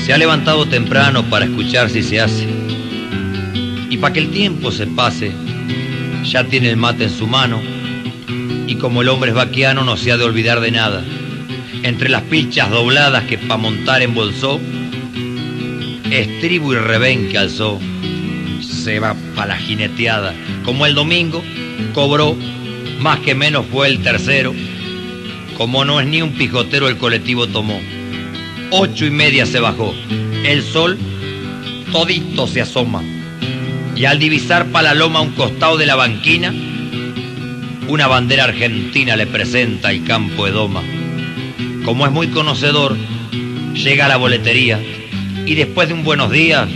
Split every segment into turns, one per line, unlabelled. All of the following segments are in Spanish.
Se ha levantado temprano para escuchar si se hace. Y para que el tiempo se pase, ya tiene el mate en su mano. Y como el hombre es vaquiano, no se ha de olvidar de nada. Entre las pilchas dobladas que pa' montar embolsó, estribo y revén que alzó, se va pa' la jineteada. Como el domingo cobró, más que menos fue el tercero. Como no es ni un pijotero, el colectivo tomó. 8:30 se bajó. El sol todito se asoma. Y al divisar pa' la loma un costado de la banquina, una bandera argentina le presenta el campo de doma. Como es muy conocedor, llega a la boletería y después de un buenos días,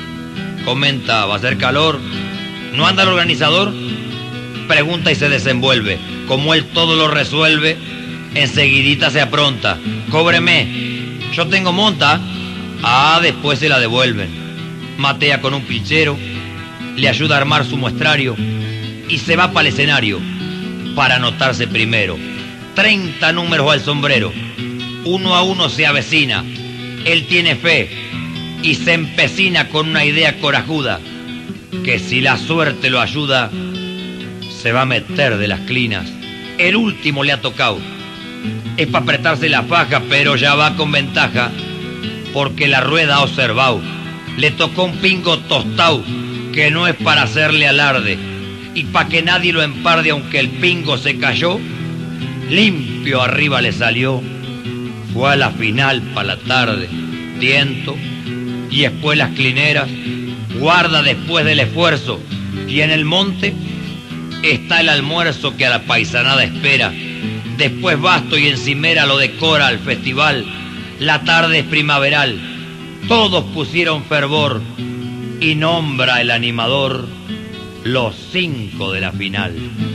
comenta: ¿va a ser calor? ¿No anda el organizador? Pregunta y se desenvuelve. Como él todo lo resuelve, enseguidita se apronta. Cóbreme, yo tengo monta. Ah, después se la devuelven. Matea con un pilchero, le ayuda a armar su muestrario y se va para el escenario para anotarse primero. 30 números al sombrero. Uno a uno se avecina. Él tiene fe y se empecina con una idea corajuda, que si la suerte lo ayuda, se va a meter de las clinas. El último le ha tocado. Es para apretarse la faja, pero ya va con ventaja, porque la rueda ha observado. Le tocó un pingo tostado, que no es para hacerle alarde, y para que nadie lo emparde, aunque el pingo se cayó, limpio arriba le salió. Fue a la final pa' la tarde, tiento, y espuelas clineras, guarda después del esfuerzo, y en el monte está el almuerzo que a la paisanada espera. Después basto y encimera lo decora al festival. La tarde es primaveral, todos pusieron fervor, y nombra el animador los 5 de la final.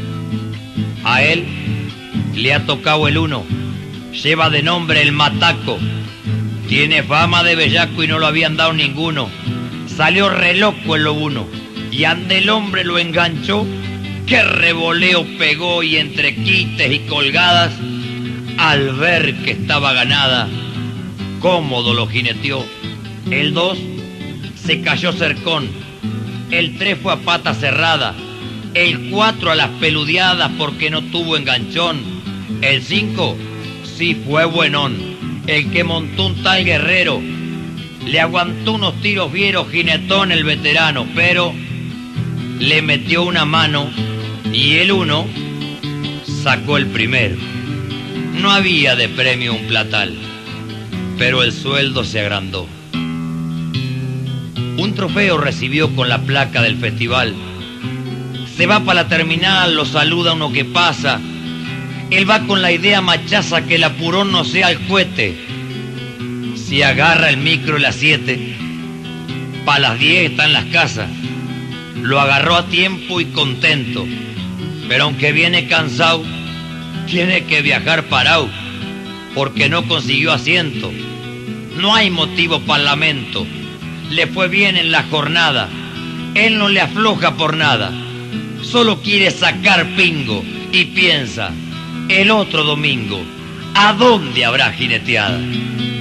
A él le ha tocado el 1, lleva de nombre el Mataco. Tiene fama de bellaco y no lo habían dado ninguno. Salió re loco en lo 1 y ande el hombre lo enganchó. Qué revoleo pegó y entre quites y colgadas, al ver que estaba ganada, cómodo lo jineteó. El 2 se cayó cercón, el 3 fue a pata cerrada, el 4 a las peludeadas porque no tuvo enganchón, el 5 sí fue buenón, el que montó un tal Guerrero, le aguantó unos tiros vieros jinetón el veterano, pero le metió una mano y el 1 sacó el primero. No había de premio un platal, pero el sueldo se agrandó. Un trofeo recibió con la placa del festival. Se va para la terminal, lo saluda uno que pasa. Él va con la idea machaza que el apurón no sea el cohete. Si agarra el micro a las 7, pa' las 10 está en las casas. Lo agarró a tiempo y contento, pero aunque viene cansado, tiene que viajar parado, porque no consiguió asiento. No hay motivo para lamento. Le fue bien en la jornada. Él no le afloja por nada. Solo quiere sacar pingo y piensa, el otro domingo, ¿a dónde habrá jineteada?